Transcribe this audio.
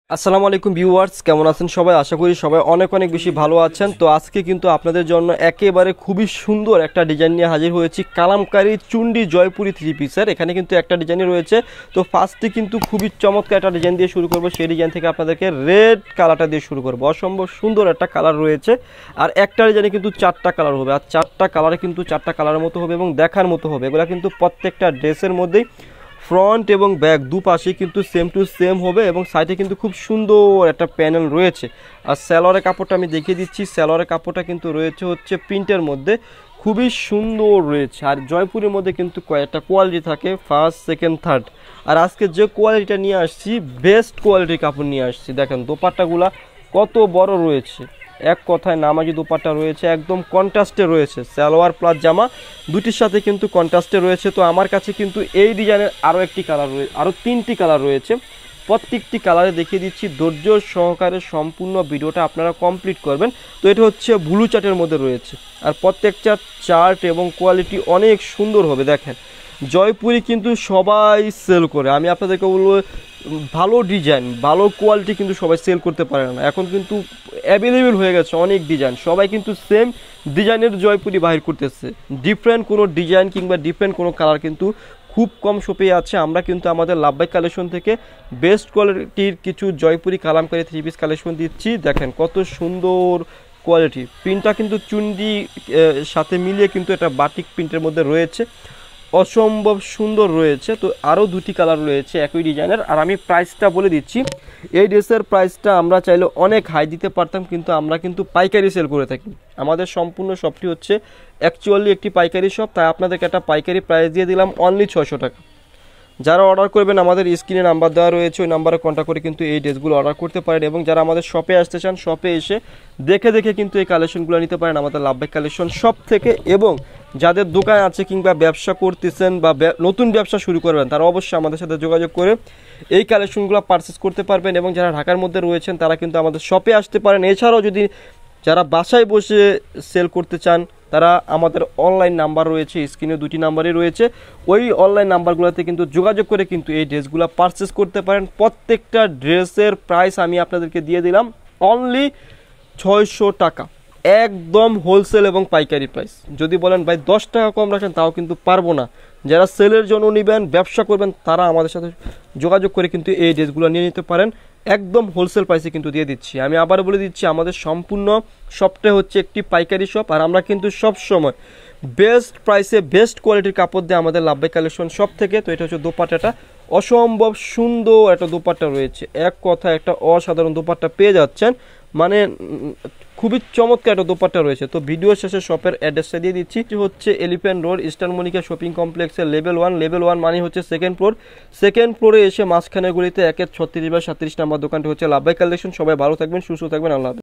আসসালামু আলাইকুম ভিউয়ার্স, কেমন আছেন সবাই? আশা করি সবাই অনেক অনেক বেশি ভালো আছেন। তো আজকে কিন্তু আপনাদের জন্য একেবারে খুবই সুন্দর একটা ডিজাইন নিয়ে হাজির হয়েছি, কালামকারী চুন্ডি জয়পুরি থ্রি পিসের। এখানে কিন্তু একটা ডিজাইনই রয়েছে। তো ফার্স্টে কিন্তু খুবই চমৎকার একটা ডিজাইন দিয়ে শুরু করব। সেই ডিজাইন থেকে আপনাদেরকে রেড কালারটা দিয়ে শুরু করবো। অসম্ভব সুন্দর একটা কালার রয়েছে, আর একটা ডিজাইনে কিন্তু চারটা কালার হবে, আর চারটা কালারে কিন্তু চারটা কালারের মতো হবে এবং দেখার মতো হবে। এগুলো কিন্তু প্রত্যেকটা ড্রেসের মধ্যেই ফ্রন্ট এবং ব্যাক দুপাশেই কিন্তু সেম টু সেম হবে এবং সাইডে কিন্তু খুব সুন্দর একটা প্যানেল রয়েছে। আর সালোয়ারের কাপড়টা আমি দেখিয়ে দিচ্ছি। সালোয়ারের কাপড়টা কিন্তু রয়েছে হচ্ছে প্রিন্টের মধ্যে, খুবই সুন্দর রয়েছে। আর জয়পুরের মধ্যে কিন্তু কয়েকটা কোয়ালিটি থাকে, ফার্স্ট, সেকেন্ড, থার্ড। আর আজকে যে কোয়ালিটিটা নিয়ে আসছি, বেস্ট কোয়ালিটির কাপড় নিয়ে আসছি। দেখেন দোপাট্টাগুলা কত বড় রয়েছে, এক কথায় নামাজি দোপাট্টা রয়েছে, একদম কন্ট্রাস্টে রয়েছে। সালোয়ার প্লাস জামা দুটির সাথে কিন্তু কন্ট্রাস্টে রয়েছে। তো আমার কাছে কিন্তু এই ডিজাইনের আরও একটি কালার রয়েছে, আরও তিনটি কালার রয়েছে। প্রত্যেকটি কালারে দেখিয়ে দিচ্ছি, ধৈর্য সহকারে সম্পূর্ণ ভিডিওটা আপনারা কমপ্লিট করবেন। তো এটা হচ্ছে ব্লু চার্টের মধ্যে রয়েছে, আর প্রত্যেকটা চার্ট এবং কোয়ালিটি অনেক সুন্দর হবে। দেখেন জয়পুরি কিন্তু সবাই সেল করে, আমি আপনাদেরকে বলবো ভালো ডিজাইন ভালো কোয়ালিটি কিন্তু সবাই সেল করতে পারে না। এখন কিন্তু অ্যাভেলেবেল হয়ে গেছে অনেক ডিজাইন, সবাই কিন্তু সেম ডিজাইনের জয়পুরি বাহির করতেছে। ডিফারেন্ট কোনো ডিজাইন কিংবা ডিফারেন্ট কোনো কালার কিন্তু খুব কম শপে আছে। আমরা কিন্তু আমাদের লাভবাই কালেকশন থেকে বেস্ট কোয়ালিটির কিছু Jaipuri Kalamkari three piece collection দিচ্ছি। দেখেন কত সুন্দর কোয়ালিটি, প্রিন্টটা কিন্তু চুন্ডি সাথে মিলিয়ে কিন্তু এটা বাটিক প্রিন্টের মধ্যে রয়েছে, অসম্ভব সুন্দর রয়েছে। তো আরও দুটি কালার রয়েছে একই ডিজাইনের। আর আমি প্রাইসটা বলে দিচ্ছি, এই ড্রেসের প্রাইসটা আমরা চাইলে অনেক হাই দিতে পারতাম, কিন্তু আমরা কিন্তু পাইকারি সেল করে থাকি। আমাদের সম্পূর্ণ শপটি হচ্ছে অ্যাকচুয়ালি একটি পাইকারি শপ, তাই আপনাদেরকে একটা পাইকারি প্রাইস দিয়ে দিলাম অনলি 600 টাকা। যারা অর্ডার করবেন আমাদের স্ক্রিনে নাম্বার দেওয়া রয়েছে, ওই নাম্বারে কন্ট্যাক্ট করে কিন্তু এই ড্রেসগুলো অর্ডার করতে পারেন। এবং যারা আমাদের শপে আসতে চান, শপে এসে দেখে দেখে কিন্তু এই কালেকশনগুলো নিতে পারেন আমাদের লাভবাই কালেকশন শপ থেকে। এবং যাদের দোকান আছে কিংবা ব্যবসা করতেছেন বা নতুন ব্যবসা শুরু করবেন, তারা অবশ্যই আমাদের সাথে যোগাযোগ করে এই কালেকশনগুলো পারচেস করতে পারবেন। এবং যারা ঢাকার মধ্যে রয়েছেন তারা কিন্তু আমাদের শপে আসতে পারেন। এছাড়াও যদি যারা বাসায় বসে সেল করতে চান, তারা আমাদের অনলাইন নাম্বার রয়েছে, স্ক্রিনে দুটি নাম্বারই রয়েছে, ওই অনলাইন নাম্বারগুলোতে কিন্তু যোগাযোগ করে কিন্তু এই ড্রেসগুলো পারচেস করতে পারেন। প্রত্যেকটা ড্রেসের প্রাইস আমি আপনাদেরকে দিয়ে দিলাম অনলি 600 টাকা, একদম হোলসেল এবং পাইকারি প্রাইস। যদি বলেন ভাই 10 টাকা কম রাখেন, তাও কিন্তু পারবো না। যারা সেলের জন্য নেবেন, ব্যবসা করবেন, তারা আমাদের সাথে যোগাযোগ করে কিন্তু এই ড্রেসগুলো নিয়ে নিতে পারেন। একদম হোলসেল প্রাইসে কিন্তু দিয়ে দিচ্ছি। আমি আবার বলে দিচ্ছি, আমাদের সম্পূর্ণ শপটা হচ্ছে একটি পাইকারি শপ, আর আমরা কিন্তু সব সময় বেস্ট প্রাইসে বেস্ট কোয়ালিটির কাপড় দিয়ে আমাদের লাভবাই কালেকশন শপ থেকে। তো এটা হচ্ছে দোপাট্টাটা, অসম্ভব সুন্দর একটা দোপাট্টা রয়েছে, এক কথা একটা অসাধারণ দোপাট্টা পেয়ে যাচ্ছেন। মানে খুবই চমৎকার একটা দোপাট্টা রয়েছে। তো ভিডিও শেষে শপের অ্যাড্রেসটা দিয়ে দিচ্ছি, হচ্ছে Elephant Road, Eastern Monica shopping কমপ্লেক্সের লেভেল 1। লেভেল 1 মানে হচ্ছে সেকেন্ড ফ্লোর। সেকেন্ড ফ্লোরে এসে মাঝখানে গুলিতে 1-36 বা 37 নাম্বার দোকানটি হচ্ছে লাভবাই কালেকশন। সবাই ভালো থাকবেন, সুস্থ থাকবেন, আল্লাহ হাফেজ।